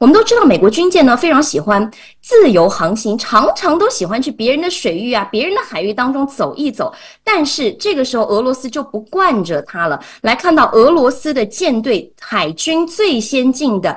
我们都知道，美国军舰呢非常喜欢自由航行，常常都喜欢去别人的水域啊、别人的海域当中走一走。但是这个时候，俄罗斯就不惯着它了。来看到俄罗斯的舰队，海军最先进的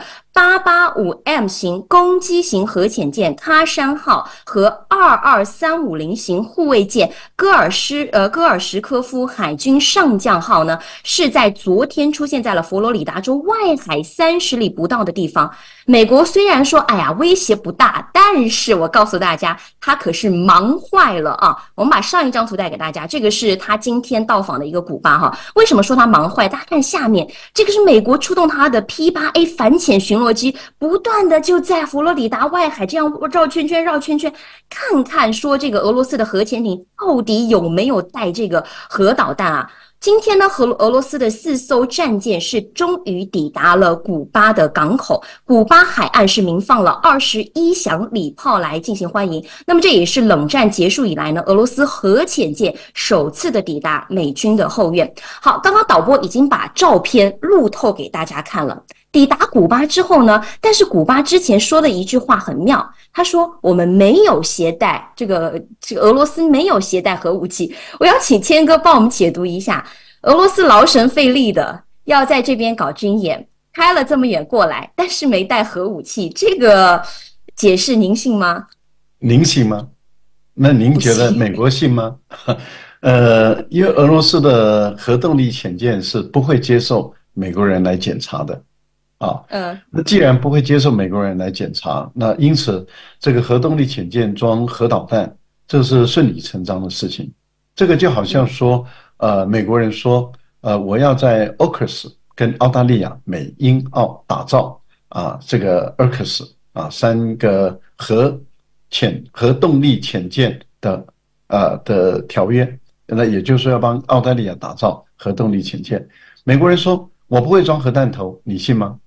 885M 型攻击型核潜舰喀山号和22350型护卫舰戈尔什科夫海军上将号呢，是在昨天出现在了佛罗里达州外海30里不到的地方。美国虽然说威胁不大，但是我告诉大家，他可是忙坏了啊。我们把上一张图带给大家，这个是他今天到访的一个古巴哈。为什么说他忙坏？大家看下面，这个是美国出动他的 P8A 反潜巡逻机，不断的就在佛罗里达外海这样绕圈圈，看看说这个俄罗斯的核潜艇到底有没有带这个核导弹啊。今天呢，俄罗斯的4艘战舰是终于抵达了古巴的港口，古巴海岸是鸣放了21响礼炮来进行欢迎。那么这也是冷战结束以来呢，俄罗斯核潜舰首次的抵达美军的后院。好，刚刚导播已经把照片路透给大家看了。抵达古巴之后呢，但是古巴之前说的一句话很妙，他说我们没有携带这个俄罗斯没有携带核武器。我要请谦哥帮我们解读一下，俄罗斯劳神费力的要在这边搞军演，开了这么远过来，但是没带核武器，这个解释您信吗？ 您信吗？那您觉得美国信吗？因为俄罗斯的核动力潜舰是不会接受美国人来检查的。那既然不会接受美国人来检查，那因此这个核动力潜舰装核导弹，这是顺理成章的事情。这个就好像说，美国人说，我要在 AUKUS 跟澳大利亚、美、英、澳打造这个 AUKUS 3个核动力潜舰的条约，那也就是说要帮澳大利亚打造核动力潜舰。美国人说我不会装核弹头，你信吗？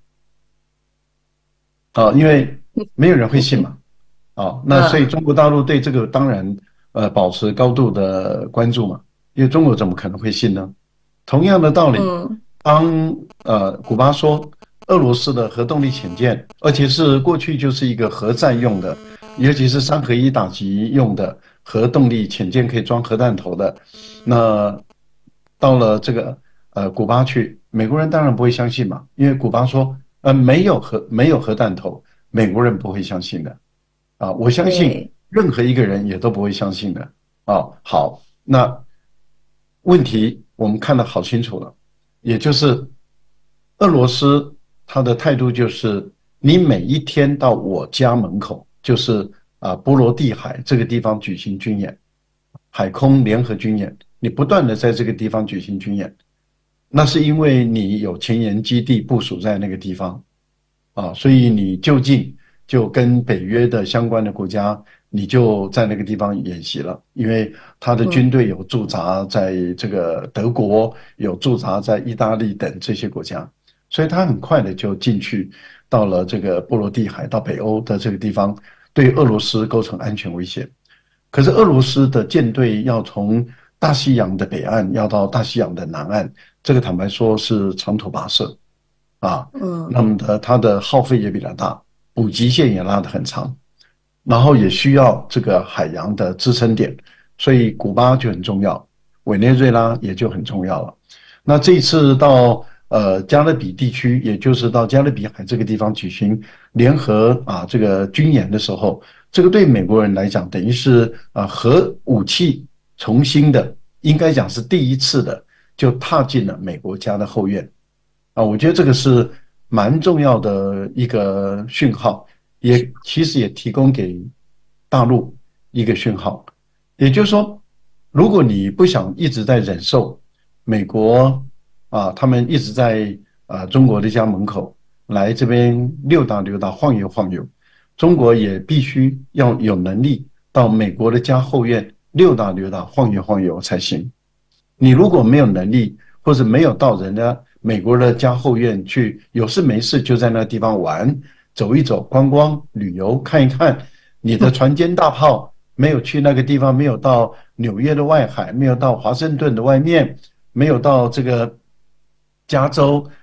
因为没有人会信嘛。那所以中国大陆对这个当然保持高度的关注嘛，因为中国怎么可能会信呢？同样的道理，当古巴说俄罗斯的核动力潜舰，而且是过去就是一个核战用的，尤其是3合1打击用的核动力潜舰，可以装核弹头的，那到了这个古巴去，美国人当然不会相信嘛，因为古巴说没有核弹头，美国人不会相信的。我相信任何一个人也都不会相信的。好，那问题我们看得好清楚了，也就是俄罗斯他的态度就是你每一天到我家门口，就是波罗的海这个地方举行军演，海空联合军演，你不断的在这个地方举行军演，那是因为你有前沿基地部署在那个地方所以你就近就跟北约的相关的国家，你就在那个地方演习了，因为他的军队有驻扎在这个德国，有驻扎在意大利等这些国家，所以他很快的就进去到了这个波罗的海，到北欧的这个地方，对俄罗斯构成安全威胁。可是俄罗斯的舰队要从大西洋的北岸要到大西洋的南岸，这个坦白说是长途跋涉那么它的耗费也比较大，补给线也拉得很长，然后也需要这个海洋的支撑点，所以古巴就很重要，委内瑞拉也就很重要了。那这一次到加勒比地区，也就是到加勒比海这个地方举行联合这个军演的时候，这个对美国人来讲，等于是核武器重新的，应该讲是第一次的，就踏进了美国家的后院我觉得这个是蛮重要的一个讯号，其实也提供给大陆一个讯号，也就是说，如果你不想一直在忍受美国他们一直在中国的家门口来这边溜达溜达晃悠晃悠，中国也必须要有能力到美国的家后院溜达溜达晃悠晃悠才行。你如果没有能力，或者没有到人家美国的家后院去，有事没事就在那地方玩走一走观光旅游看一看，你的船坚大炮没有去那个地方，没有到纽约的外海，没有到华盛顿的外面，没有到这个加州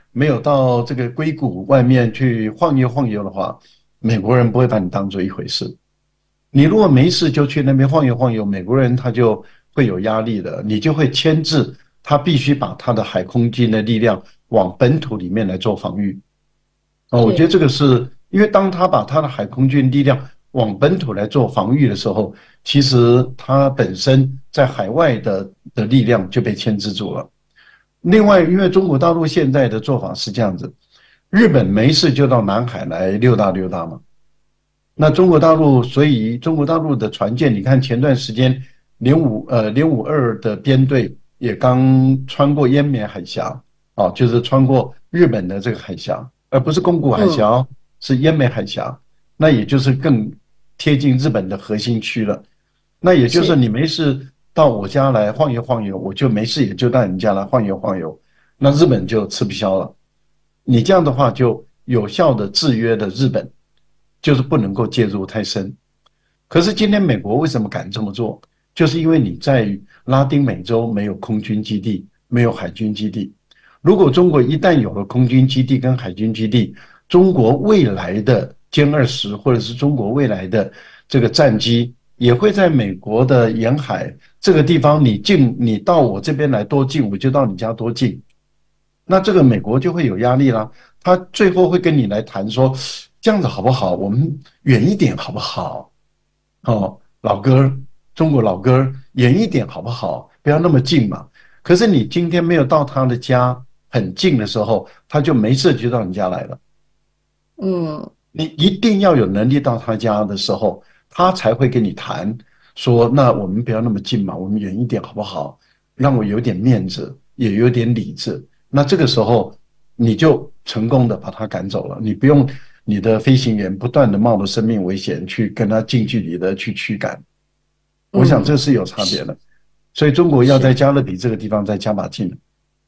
没有到这个硅谷外面去晃悠晃悠的话，美国人不会把你当做一回事。你如果没事就去那边晃悠晃悠，美国人他就会有压力的，你就会牵制他必须把他的海空军的力量往本土里面来做防御。我觉得这个是因为当他把他的海空军力量往本土来做防御的时候，其实他本身在海外的力量就被牵制住了。另外，因为中国大陆现在的做法是这样子，日本没事就到南海来溜达溜达嘛。那中国大陆，所以中国大陆的船舰，你看前段时间052的编队也刚穿过奄美海峡，就是穿过日本的这个海峡，而不是宫古海峡，是奄美海峡，那也就是更贴近日本的核心区了。那也就是你没事到我家来晃悠晃悠，我就没事也就到你家来晃悠晃悠，那日本就吃不消了。你这样的话就有效的制约了日本，就是不能够介入太深。可是今天美国为什么敢这么做？就是因为你在拉丁美洲没有空军基地，没有海军基地。如果中国一旦有了空军基地跟海军基地，中国未来的歼20或者是中国未来的这个战机也会在美国的沿海这个地方，你到我这边来多近，我就到你家多近。那这个美国就会有压力啦，他最后会跟你来谈说，这样子好不好？我们远一点好不好？老哥，中国老哥，远一点好不好？不要那么近嘛。可是你今天没有到他的家很近的时候，他就没事就到你家来了。你一定要有能力到他家的时候，他才会跟你谈说，那我们不要那么近嘛，我们远一点好不好？让我有点面子，也有点理智。那这个时候你就成功的把他赶走了，你不用你的飞行员不断的冒着生命危险去跟他近距离的去驱赶。我想这是有差别的，所以中国要在加勒比这个地方再加把劲。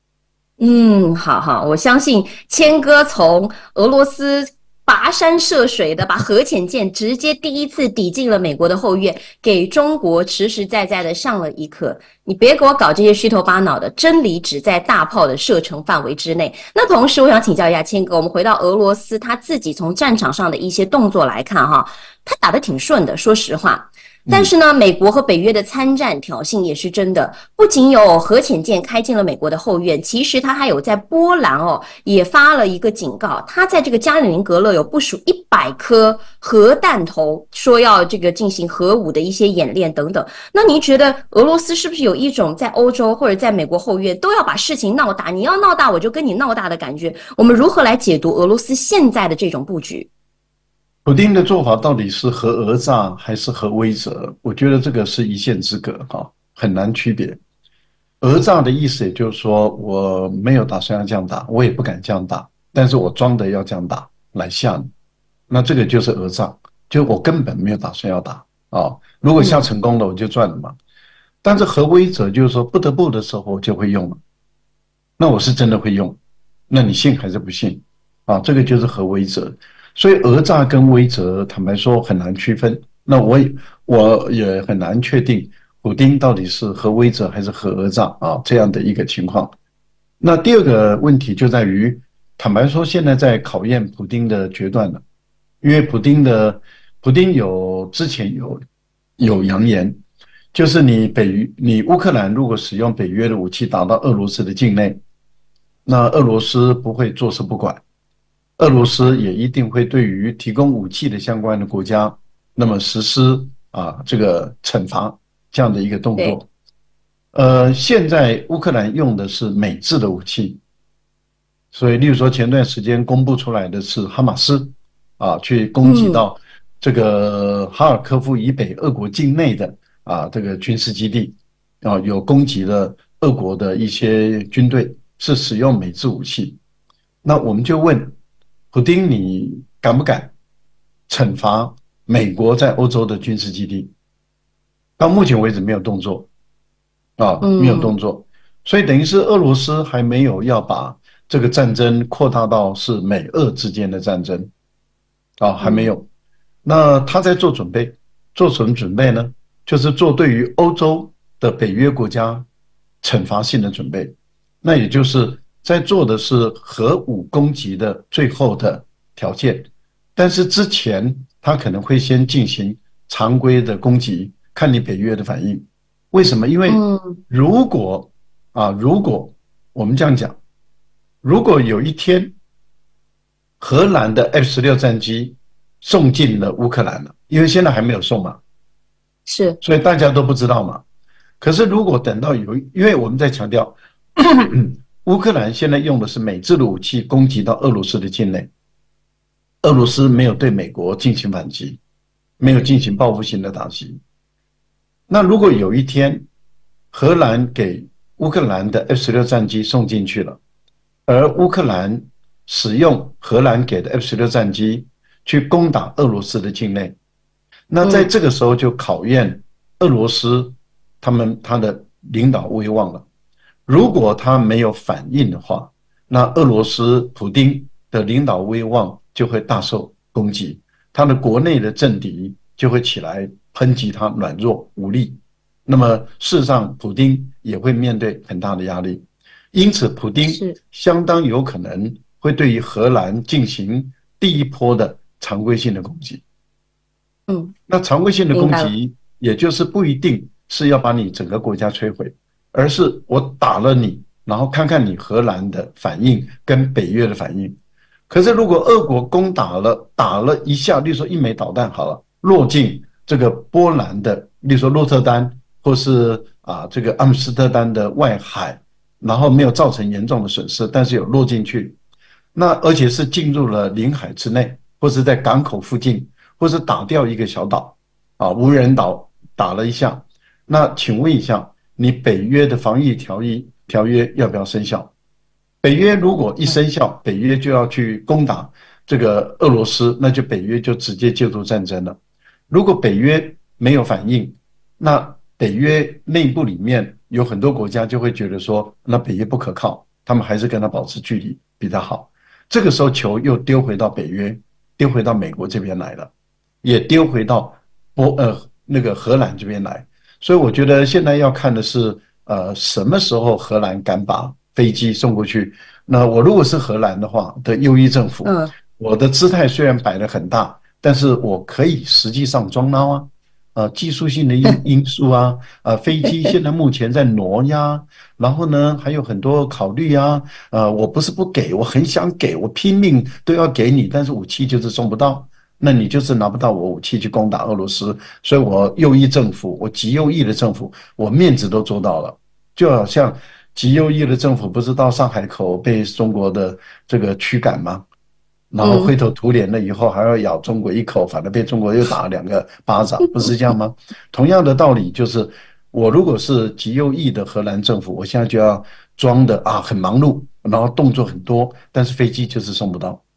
好，我相信谦哥从俄罗斯跋山涉水的把核潜舰直接第一次抵进了美国的后院，给中国实实在在的上了一课。你别给我搞这些虚头巴脑的，真理只在大炮的射程范围之内。那同时我想请教一下谦哥，我们回到俄罗斯他自己从战场上的一些动作来看哈，他打得挺顺的，说实话。但是呢，美国和北约的参战挑衅也是真的，不仅有核潜舰开进了美国的后院，其实他还有在波兰也发了一个警告，他在这个加里宁格勒有部署100颗核弹头，说要这个进行核武的一些演练等等。那您觉得俄罗斯是不是有一种在欧洲或者在美国后院都要把事情闹大，你要闹大我就跟你闹大的感觉？我们如何来解读俄罗斯现在的这种布局？ 普丁的做法到底是核讹诈还是核威慑？我觉得这个是一线之隔，很难区别。讹诈的意思也就是说，我没有打算要这样打，我也不敢这样打，但是我装的要这样打来吓你，那这个就是讹诈，就我根本没有打算要打如果下成功了我就赚了嘛。但是核威慑就是说不得不的时候我就会用了，那我是真的会用，那你信还是不信这个就是核威慑。所以讹诈跟威慑坦白说很难区分，那我也很难确定普丁到底是核威慑还是核讹诈这样的一个情况。那第二个问题就在于，坦白说现在在考验普丁的决断了，因为普丁之前有扬言，就是你乌克兰如果使用北约的武器打到俄罗斯的境内，那俄罗斯不会坐视不管，俄罗斯也一定会对于提供武器的相关的国家，那么实施这个惩罚这样的一个动作。现在乌克兰用的是美制的武器，所以例如说前段时间公布出来的是哈马斯去攻击到这个哈尔科夫以北俄国境内的这个军事基地有攻击了俄国的一些军队，是使用美制武器。那我们就问普丁，你敢不敢惩罚美国在欧洲的军事基地？到目前为止没有动作没有动作，所以等于是俄罗斯还没有要把这个战争扩大到是美俄之间的战争还没有。那他在做准备，做什么准备呢？就是做对于欧洲的北约国家惩罚性的准备，那也就是在做的是核武攻击的最后的条件，但是之前他可能会先进行常规的攻击，看你北约的反应。为什么？因为如果如果我们这样讲，如果有一天荷兰的 F-16战机送进了乌克兰了，因为现在还没有送嘛， 是， 所以大家都不知道嘛。可是如果等到因为我们在强调乌克兰现在用的是美制的武器攻击到俄罗斯的境内，俄罗斯没有对美国进行反击，没有进行报复性的打击。那如果有一天荷兰给乌克兰的 F-16战机送进去了，而乌克兰使用荷兰给的 F-16战机去攻打俄罗斯的境内，那在这个时候就考验俄罗斯他的领导威望了。如果他没有反应的话，那俄罗斯普丁的领导威望就会大受攻击，他的国内的政敌就会起来抨击他软弱无力。那么事实上普丁也会面对很大的压力，因此普丁相当有可能会对于荷兰进行第一波的常规性的攻击。那常规性的攻击也就是不一定是要把你整个国家摧毁，而是我打了你，然后看看你荷兰的反应跟北约的反应。可是如果俄国打了一下，例如说1枚导弹好了，落进这个波兰的，例如说鹿特丹或是这个阿姆斯特丹的外海，然后没有造成严重的损失，但是有落进去，那而且是进入了领海之内，或是在港口附近，或是打掉一个小岛无人岛打了一下，那请问一下，你北约的防御条约要不要生效？北约如果一生效，北约就要去攻打这个俄罗斯，那就北约就直接介入战争了。如果北约没有反应，那北约内部里面有很多国家就会觉得说，那北约不可靠，他们还是跟他保持距离比较好。这个时候球又丢回到北约，丢回到美国这边来了，也丢回到那个荷兰这边来。所以我觉得现在要看的是什么时候荷兰敢把飞机送过去。那我如果是荷兰的话的右翼政府，我的姿态虽然摆得很大，但是我可以实际上装孬技术性的因素飞机现在目前在挪呀，然后呢还有很多考虑我不是不给，我很想给，我拼命都要给你，但是武器就是送不到，那你就是拿不到我武器去攻打俄罗斯，所以我右翼政府，我极右翼的政府，我面子都做到了，就好像极右翼的政府不是到上海口被中国的这个驱赶吗？然后灰头土脸了以后还要咬中国一口，反正被中国又打了2个巴掌，不是这样吗？同样的道理就是，我如果是极右翼的荷兰政府，我现在就要装的很忙碌，然后动作很多，但是飞机就是送不到。